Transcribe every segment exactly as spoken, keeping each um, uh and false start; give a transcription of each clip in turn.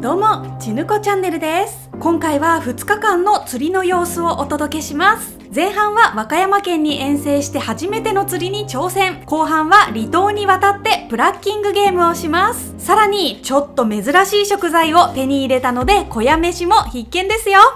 どうも、ちぬこチャンネルです。今回はふつかかんの釣りの様子をお届けします。前半は和歌山県に遠征して初めての釣りに挑戦。後半は離島に渡ってプラッキングゲームをします。さらに、ちょっと珍しい食材を手に入れたので、小屋飯も必見ですよ。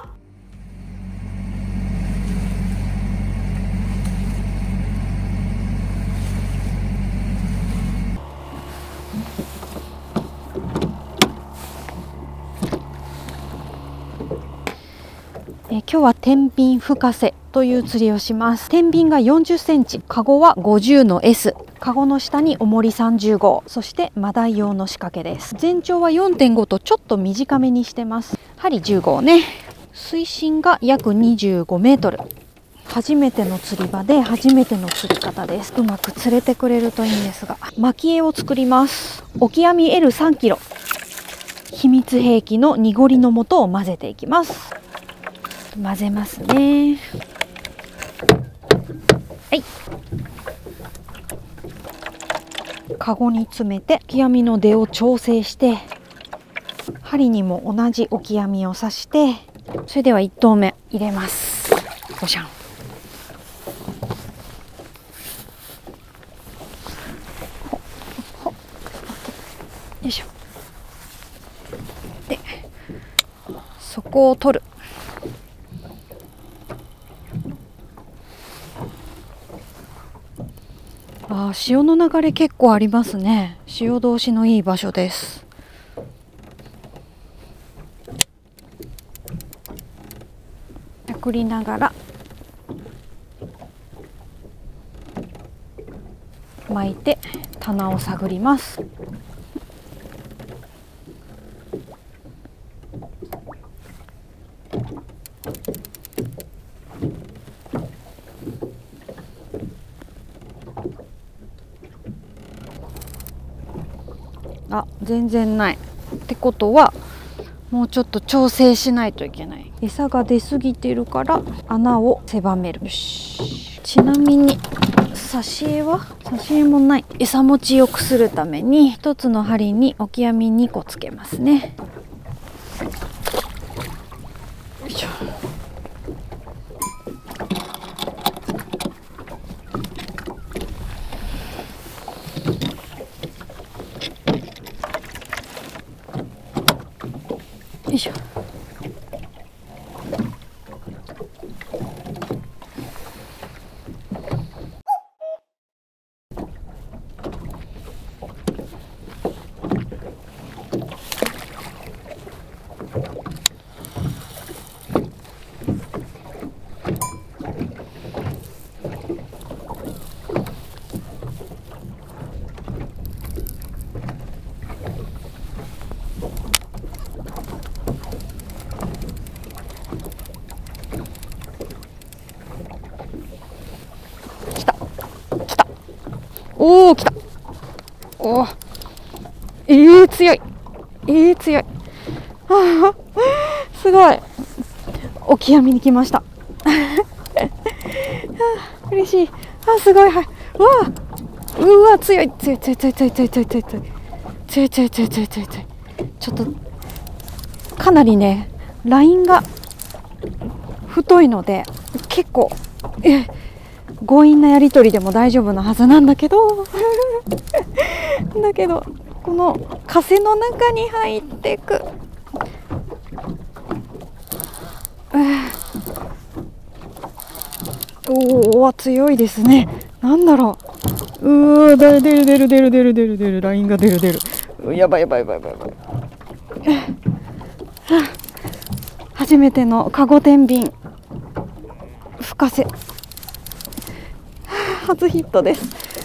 え今日は天秤深瀬という釣りをします。天秤がよんじゅっセンチ、カゴはごじゅうの エス、カゴの下に重りさんじゅうご、そしてマダイ用の仕掛けです。全長は よんてんご とちょっと短めにしてます。針じゅうごね。水深が約にじゅうごメートル。初めての釣り場で初めての釣り方です。うまく釣れてくれるといいんですが、巻き絵を作ります。オキアミ エルさんキロ、秘密兵器の濁りの素を混ぜていきます。混ぜますね。はい。カゴに詰めてオキアミの出を調整して、針にも同じオキアミを刺して、それではいっとうめ入れます。ごしゃん。ほほよいしょ。で、底を取る。あ、潮の流れ結構ありますね。潮通しのいい場所です。くりながら巻いて棚を探ります。あ、全然ないってことは、もうちょっと調整しないといけない。餌が出過ぎてるから穴を狭める。よし。ちなみに挿絵は挿絵もない。餌持ちよくするために一つの針にオキアミにこつけますね。よいしょ。よいしょ。おお、来た。おお、えー、強い。えー、強い。あー、すごい。オキアミに来ました。嬉しい。あ、すごい。はい。うわー、うわ、強い。強い、強い、強い、強い、強い、強い、強い、強い、強い、強い、強い、強い、強い、強い。ちょっと、かなりね、ラインが太いので、結構、え強引なやり取りでも大丈夫なはずなんだけどだけどこの風の中に入っていく、おお、強いですね。なんだろう、うー、出る出る出る出る出る出る出る、ラインが出る出る、やばいやばいやばいやばいやばい。初めてのカゴ天秤深瀬、初ヒットです。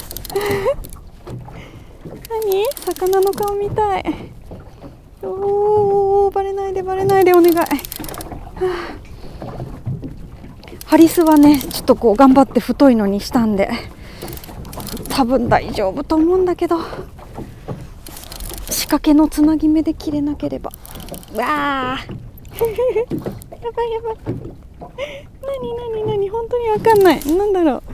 何？魚の顔みたい。おお、バレないでバレないでお願い。ハリスはね、ちょっとこう頑張って太いのにしたんで、多分大丈夫と思うんだけど、仕掛けのつなぎ目で切れなければ。わあ。やばいやばい。何何何、本当にわかんない。なんだろ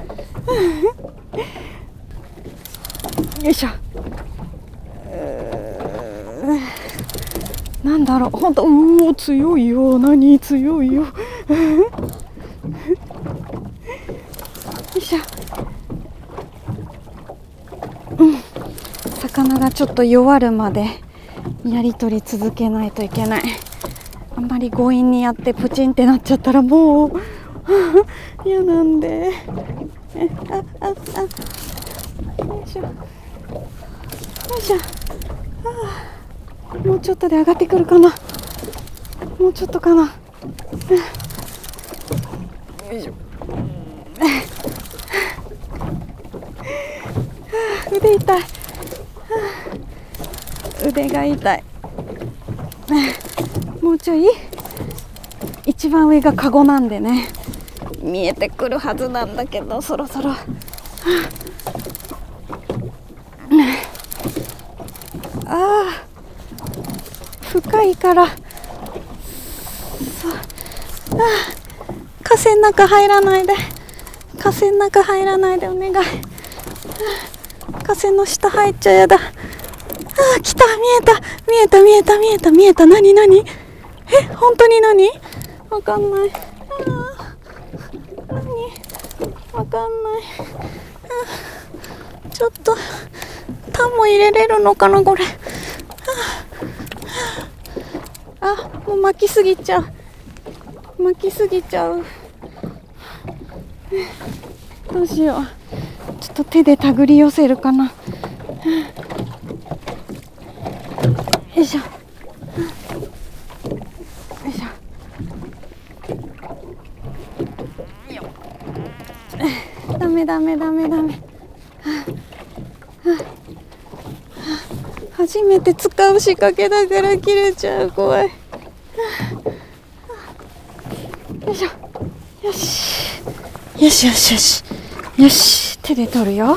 う。よいしょ。 なんだろう、ほんと、うお強いよ、何強いよよいしょ。うん、魚がちょっと弱るまでやり取り続けないといけない。あんまり強引にやってプチンってなっちゃったらもう嫌なんで、えあああよいしょよいしょ、あもうちょっとで上がってくるかな、もうちょっとかな、よいしょ腕痛い、腕が痛い。もうちょい、一番上がカゴなんでね、見えてくるはずなんだけど、そろそろああ深いから、そう、あ河川の中入らないで、河川の中入らないでお願い。河川の下入っちゃやだ。ああ来た、見えた見えた見えた見えた見えた、なになに、え本当に何わかんない、ああ何わかんない、あちょっとタンも入れれるのかなこれ、ああもう巻きすぎちゃう、巻きすぎちゃう、どうしよう、ちょっと手で手繰り寄せるかな、よいしょよいしょ、ダメダメダメダメ、初めて使う仕掛けだから切れちゃう、怖い、よいしょ、よしよしよしよしよし、手で取るよ、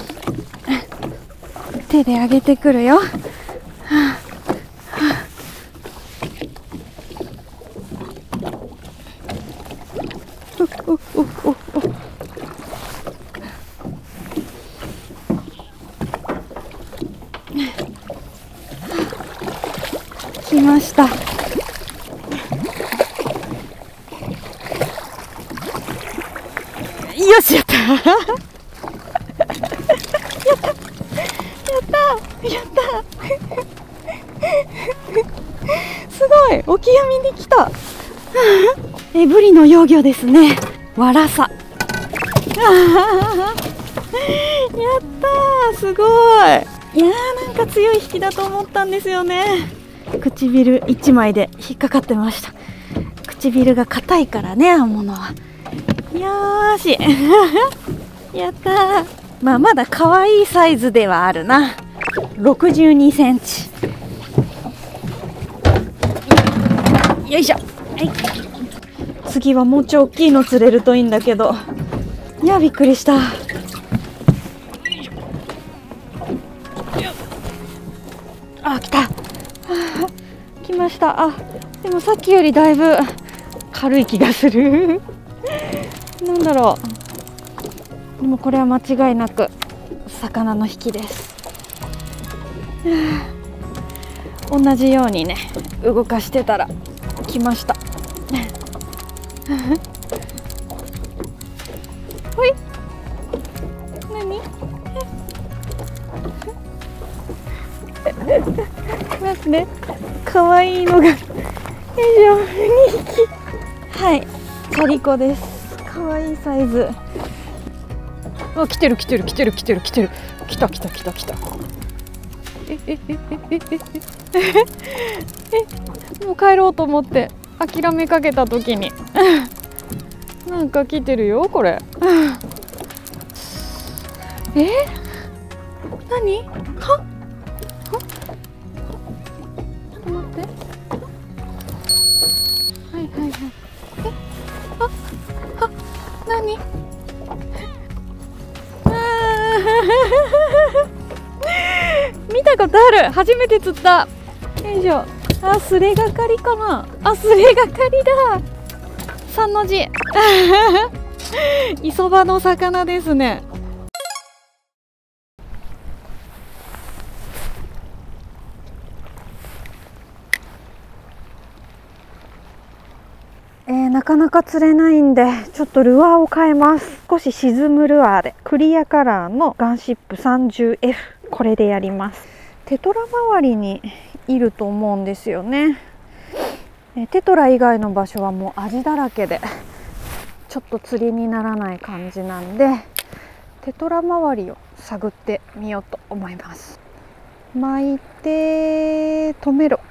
手で上げてくるよ、はあはあ、おおおおお来ました。よし、やったやったやったすごい、オキアミに来たえ、ブリの幼魚ですね、ワラサやったー、すごい、いやーなんか強い引きだと思ったんですよね。唇一枚で引っかかってました。唇が硬いからね、青物は。よーしやったー。まあまだ可愛いサイズではあるな。ろくじゅうにセンチ。よいしょ、はい、次はもうちょい大きいの釣れるといいんだけど。いやびっくりした。あ、来た。来ました。あ、でもさっきよりだいぶ軽い気がするなんだろう。でもこれは間違いなく魚の引きです。同じようにね動かしてたら来ましたほい、何待って、かわいいのがよいしょ、にひき、はい、チャリコです。かわいいサイズ。あ、来てる来てる来てる来てる来てる来た来た来た来た。えええええええもう帰ろうと思って諦めかけた時になんか来てるよこれえ何はっ待って、はいはいはい、えああ何見たことある、初めて釣った。よいしょ。あ、スレがかりかな。あ、スレがかりだ。三の字磯場の魚ですね。 えー、なかなか釣れないんでちょっとルアーを変えます。少し沈むルアーでクリアカラーのガンシップ さんじゅうエフ これでやります。テトラ周りにいると思うんですよね。えテトラ以外の場所はもうアジだらけでちょっと釣りにならない感じなんで、テトラ周りを探ってみようと思います。巻いて止めろ、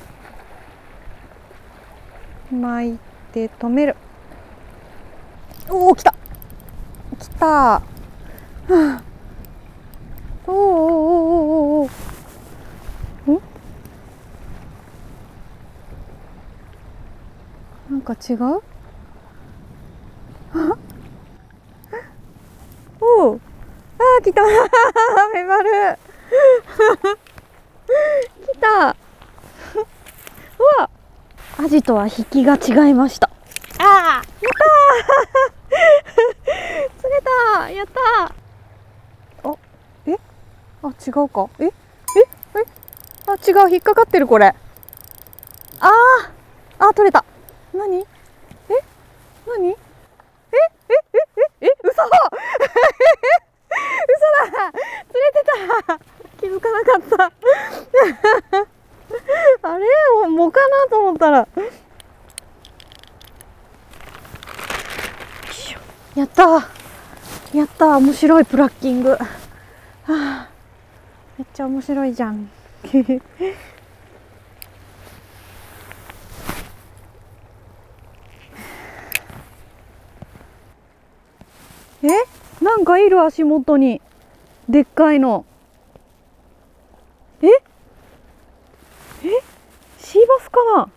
巻いて止める。おお、来た来た、はあ、おーおーおーおーおーんなんか違うおお、あー来たメバル来たうわ、アジとは引きが違いました。ああ、やったー釣れた、やったー。あ、えあ、違うか、えええあ、違う、引っかかってるこれ。あーあ、取れた。何え何ええええええ嘘嘘だ、釣れてた、気づかなかったあれもうかなと思ったら、やったーやったー、面白いプラッキング、はあ、めっちゃ面白いじゃんえ、なんかいる、足元にでっかいの。ええ、シーバスかな、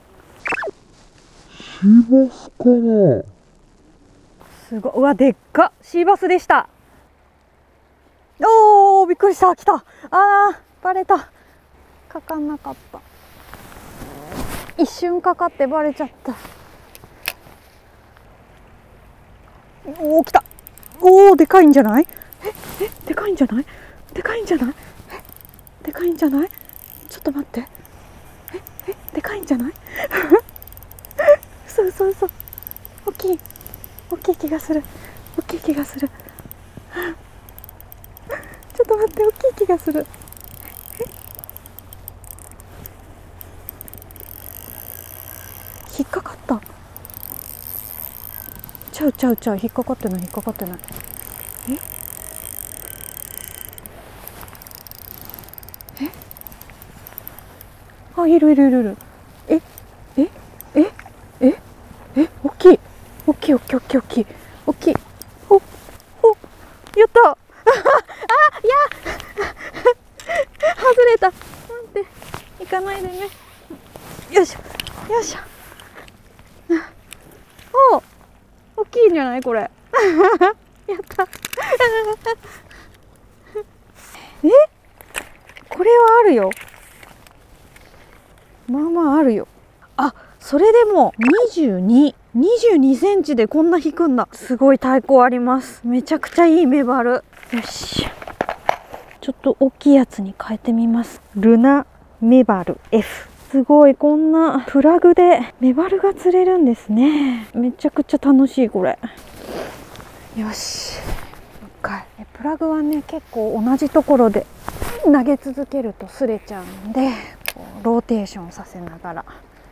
シーバスかな。 すごい、うわ、でっか、シーバスでした。おー、びっくりした、来た。あー、バレた、かかんなかった、一瞬かかってバレちゃった。おー、来た。おー、でかいんじゃない？え、え、でかいんじゃない？でかいんじゃない？え、でかいんじゃない？ちょっと待って。え、え、でかいんじゃない？嘘嘘嘘。大きい。大きい気がする。大きい気がする。ちょっと待って、大きい気がする。え、引っかかった。ちゃうちゃうちゃう、引っかかってない、引っかかってない。ええあ、いるいるいるいる。えええええ、大きい大きい大きい大きい大きい大きい。おお、やったああ、いや外れた。待って、行かないでね。よいしょよいしょ。お、大きいんじゃないこれやったえ、これはあるよ、まあまああるよ。あ、それでもにじゅうに、にじゅうにセンチでこんな引くんだ。すごい抵抗あります。めちゃくちゃいいメバル。よし、ちょっと大きいやつに変えてみます。ルナメバル エフ。すごい、こんなプラグでメバルが釣れるんですね。めちゃくちゃ楽しいこれ。よし、もう一回。プラグはね、結構同じところで投げ続けると擦れちゃうんで、こうローテーションさせながら。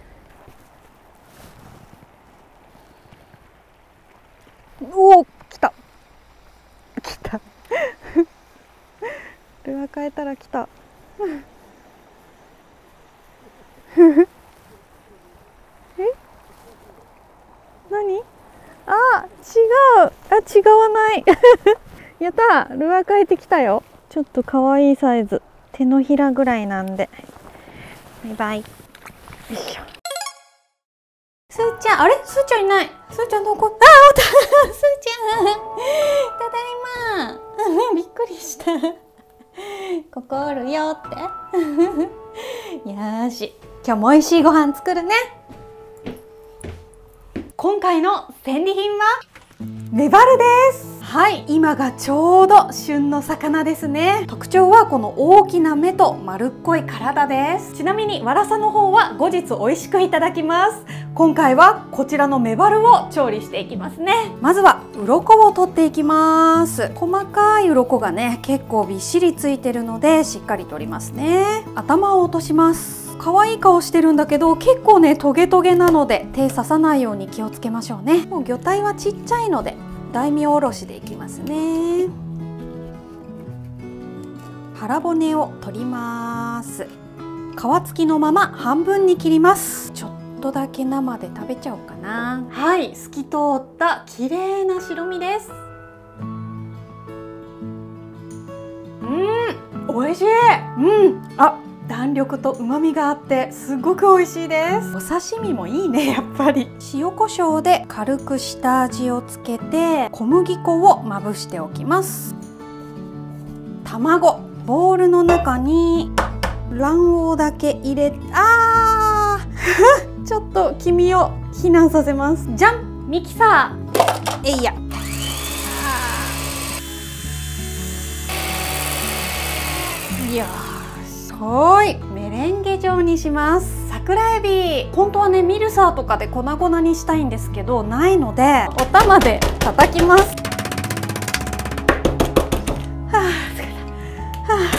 おお、来た来たルアー変えたら来たえ、何、あ、違う、あ、違わないやった、ルアー変えてきたよ。ちょっと可愛いサイズ、手のひらぐらいなんで。バイバイ。よいしょ。 すーちゃん、あれ、すーちゃんいない。すーちゃんどこ？あー、おった。すーちゃん。ただいま。びっくりした。ここおるよって。よーし、今日も美味しいご飯作るね。今回の戦利品はメバルです。はい、今がちょうど旬の魚ですね。特徴はこの大きな目と丸っこい体です。ちなみにワラサの方は後日美味しくいただきます。 今回はこちらのメバルを調理していきますね。まずは鱗を取っていきます。細かい鱗がね結構びっしりついてるのでしっかり取りますね。頭を落とします。可愛い顔してるんだけど結構ねトゲトゲなので手刺さないように気をつけましょうね。もう魚体はちっちゃいので大名おろしでいきますね。腹骨を取ります。皮付きのまま半分に切ります。ちょっとだけ生で食べちゃおうかな。はい、透き通った綺麗な白身です。うん、美味しい。うん、あ、弾力と旨味があってすごく美味しいです。お刺身もいいね、やっぱり。塩コショウで軽く下味をつけて小麦粉をまぶしておきます。卵、ボウルの中に卵黄だけ入れ、あーちょっと黄身を避難させます。じゃん、ミキサー。えいや。よし、はい、メレンゲ状にします。桜エビ、本当はねミルサーとかで粉々にしたいんですけどないのでお玉で叩きます。はあ、は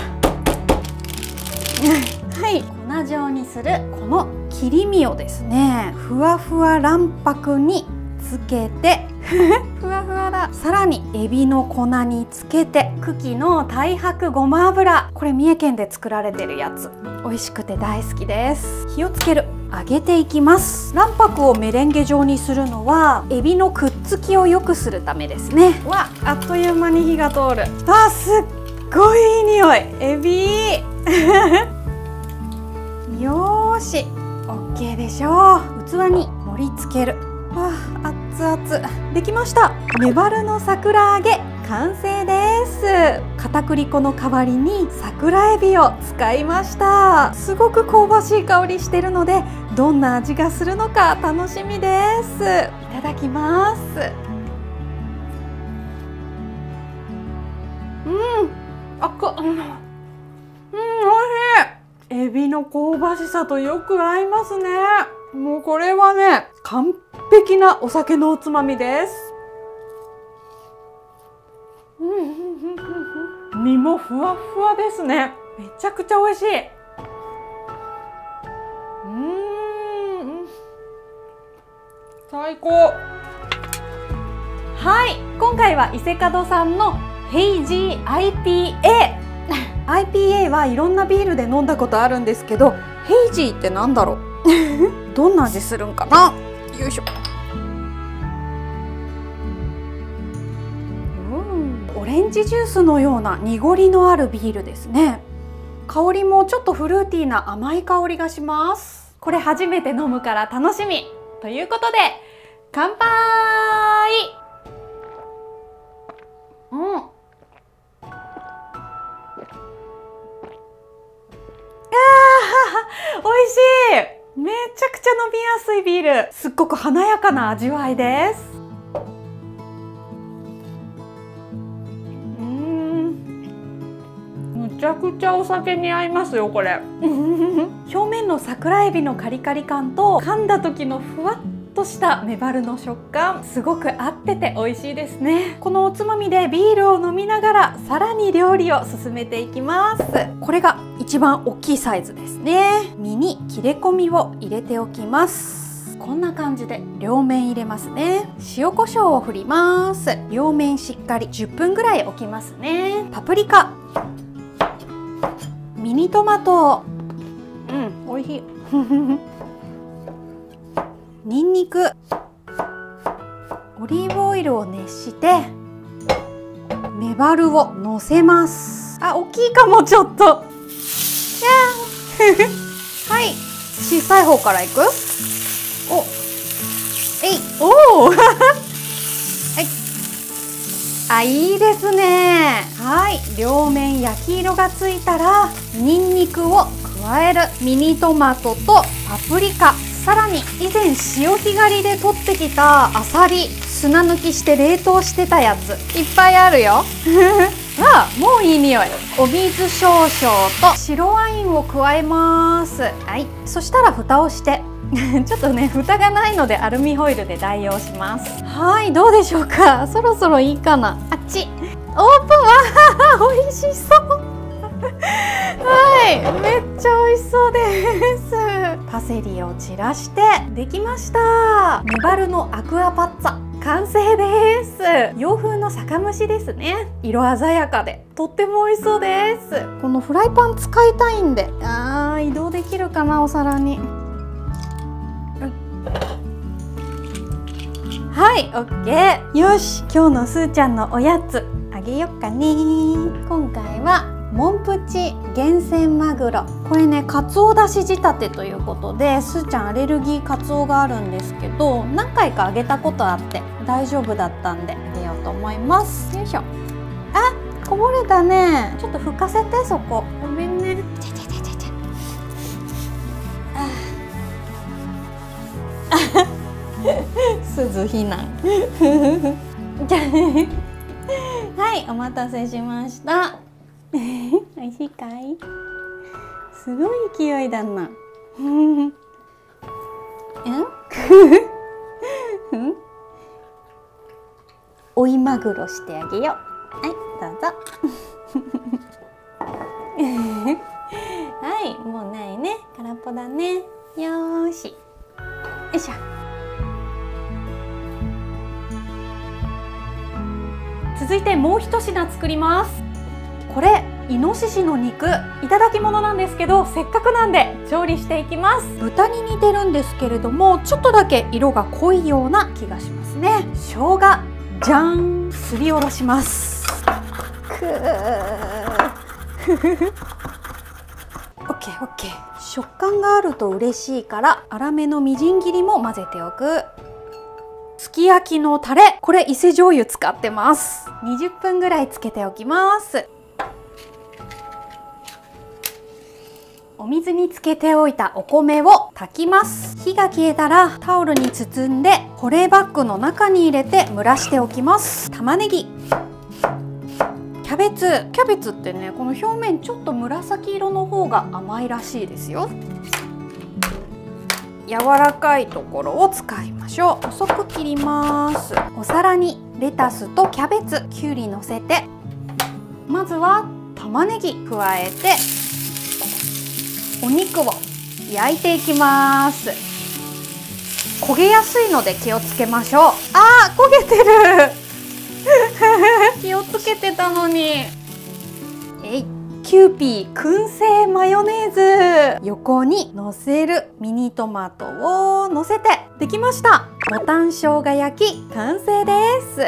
あ、はい、粉状にするこの切り身をですねふわふわ卵白につけてふわふわだ。さらにエビの粉につけて茎の太白ごま油、これ三重県で作られてるやつ、美味しくて大好きです。火をつける。揚げていきます。卵白をメレンゲ状にするのはエビのくっつきを良くするためですね。わ、あっという間に火が通る。あ、すっごいいい匂い。エビよーし、 OK でしょう。器に盛り付ける。わあ、熱々できました。メバルの桜揚げ完成です。片栗粉の代わりに桜エビを使いました。すごく香ばしい香りしてるのでどんな味がするのか楽しみです。いただきます。うん、あか、うん、うん、おいしい。エビの香ばしさとよく合いますね。もうこれはね完璧なお酒のおつまみです。うんうんうんうん、身もふわふわですね。めちゃくちゃ美味しい。うーん、最高。はい、今回は伊勢門さんのヘイジー アイピーエーアイピーエー はいろんなビールで飲んだことあるんですけど、ヘイジーってなんだろうどんな味するんかな。よいしょ。うん、オレンジジュースのような濁りのあるビールですね。香りもちょっとフルーティーな甘い香りがします。これ初めて飲むから楽しみということで乾杯。うん、あー美味しい。めちゃくちゃ飲みやすいビール。すっごく華やかな味わいです。うん、むちゃくちゃお酒に合いますよこれ表面の桜エビのカリカリ感と噛んだ時のふわっとしたメバルの食感、すごく合ってて美味しいですね。このおつまみでビールを飲みながらさらに料理を進めていきます。これが一番大きいサイズですね。身に切れ込みを入れておきます。こんな感じで両面入れますね。塩コショウを振ります。両面しっかりじゅっぷんぐらい置きますね。パプリカ、ミニトマト、うん、美味しいニンニク、オリーブオイルを熱してメバルをのせます。あ、大きいかもちょっと。やーはい、小さい方からいく。お、えい、おおはい、あ、いいですね。はい、両面焼き色がついたらニンニクを加える。ミニトマトとパプリカ、さらに以前潮干狩りで取ってきたアサリ、砂抜きして冷凍してたやついっぱいあるよあ、もういい匂い。お水少々と白ワインを加えます。はい、そしたら蓋をしてちょっとね蓋がないのでアルミホイルで代用します。はい、どうでしょうか。そろそろいいかな。あっちオープン。わー、美味しそう。はい、めっちゃ美味しそうです。パセリを散らしてできました。メバルのアクアパッツァ完成です。洋風の酒蒸しですね。色鮮やかでとっても美味しそうです。このフライパン使いたいんで、あー移動できるかな、お皿に。はい、オッケー。よし、今日のすーちゃんのおやつあげよっかね。今回はモンプチ厳選マグロ。これね、かつおだし仕立てということで、すーちゃんアレルギーかつおがあるんですけど、何回かあげたことあって大丈夫だったんであげようと思います。よいしょ。あ、こぼれたね。ちょっと拭かせて、そこ。ごめんね。ちゃちゃちゃちゃちゃ。あ鈴避難。じゃはい、お待たせしました。美味しいかい？すごい勢いだな。うん？追いマグロしてあげよう。はい、どうぞ。はい、もうないね。空っぽだね。よーし。よいしょ。続いてもう一品作ります。これイノシシの肉、いただき物なんですけど、せっかくなんで調理していきます。豚に似てるんですけれども、ちょっとだけ色が濃いような気がしますね。生姜じゃん、すりおろします。くーオッケーオッケー。食感があると嬉しいから粗めのみじん切りも混ぜておく。すき焼きのタレ、これ伊勢醤油使ってます。にじゅっぷんぐらいつけておきます。お水につけておいたお米を炊きます。火が消えたらタオルに包んで保冷バッグの中に入れて蒸らしておきます。玉ねぎ、キャベツ、キャベツってね、この表面ちょっと紫色の方が甘いらしいですよ。柔らかいところを使いましょう。細く切ります。お皿にレタスとキャベツ、きゅうりのせて、まずは玉ねぎ加えてお肉を焼いていきます。焦げやすいので気をつけましょう。あー、焦げてる気をつけてたのに。えい、キューピー燻製マヨネーズ、横にのせるミニトマトをのせてできました。ボタン生姜焼き完成です。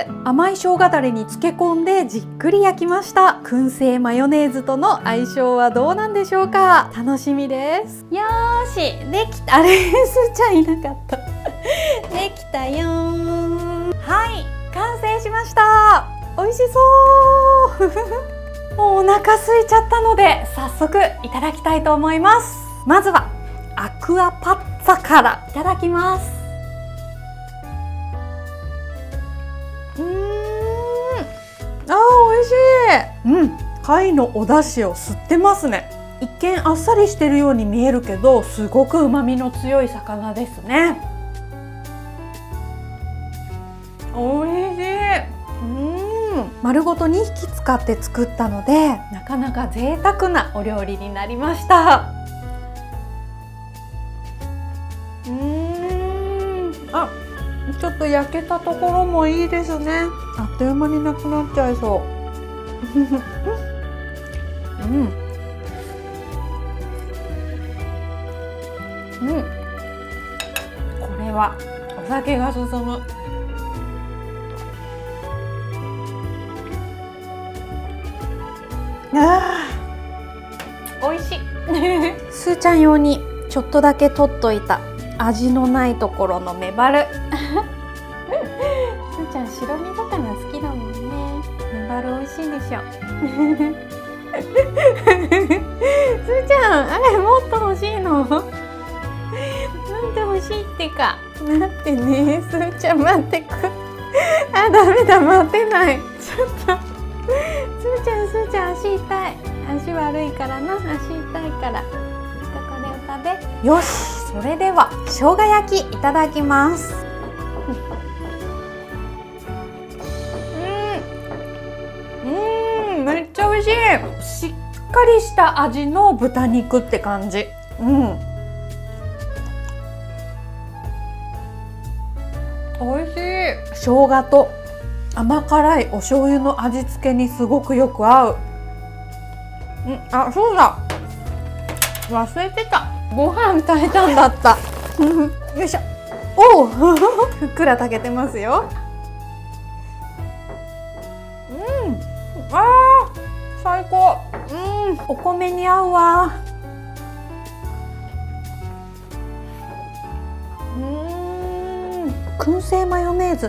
甘い生姜だれに漬け込んでじっくり焼きました。燻製マヨネーズとの相性はどうなんでしょうか。楽しみです。よーし、できた。あれ、すーちゃんいなかったできたよー。はい、完成しました。美味しそうもうお腹空いちゃったので早速いただきたいと思います。まずはアクアパッツァからいただきます。うーん、あー、美味しい。うん、貝のお出汁を吸ってますね。一見あっさりしてるように見えるけど、すごく旨味の強い魚ですね。美味しい。うん、丸ごとにひき使って作ったので、なかなか贅沢なお料理になりました。うーん、あ、ちょっと焼けたところもいいですね。あっという間になくなっちゃいそううん、うん、これはお酒が進む。あー、美味しいすーちゃん用にちょっとだけ取っといた味のないところのメバルすーちゃん白身魚好きだもんね。メバル美味しいでしょすーちゃん、あれもっと欲しいのなんで欲しいってか、待ってね、すーちゃん待ってくあ、ダメだ、待てない、ちょっとすーちゃん、すーちゃん足痛い。足悪いからな、足痛いから。これを食べ。よし、 それでは生姜焼きいただきます。うん、うん、めっちゃ美味しい。しっかりした味の豚肉って感じ。うん。美味しい。生姜と甘辛いお醤油の味付けにすごくよく合う。うん、あ、そうだ。忘れてた。ご飯炊いたんだった。よいしょ。おお、ふっくら炊けてますよ。うん、ああ、最高。うん、お米に合うわ。うん、燻製マヨネーズ。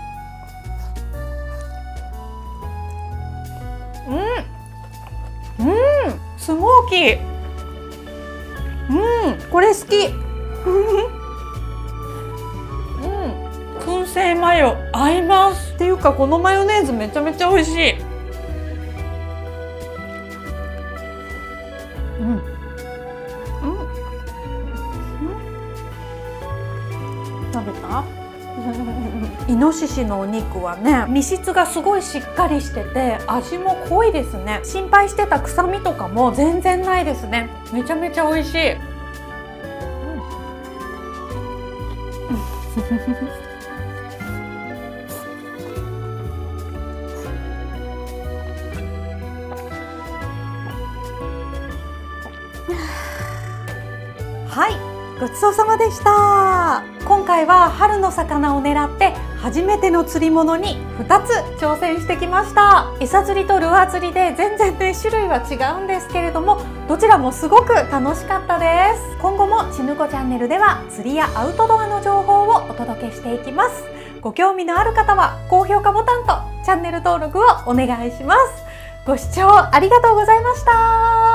うん、うん、スモーキー。うん、これ好き。うん、燻製マヨ合います。っていうかこのマヨネーズめちゃめちゃ美味しい。うん、うん、うん、食べた？イノシシのお肉はね、身質がすごいしっかりしてて味も濃いですね。心配してた臭みとかも全然ないですね。めちゃめちゃ美味しい。うん、はい、ごちそうさまでした。今回は春の魚を狙って初めての釣り物にふたつ挑戦してきました。餌釣りとルアー釣りで全然ね種類は違うんですけれども、どちらもすごく楽しかったです。今後もちぬこチャンネルでは釣りやアウトドアの情報をお届けしていきます。ご興味のある方は高評価ボタンとチャンネル登録をお願いします。ご視聴ありがとうございました。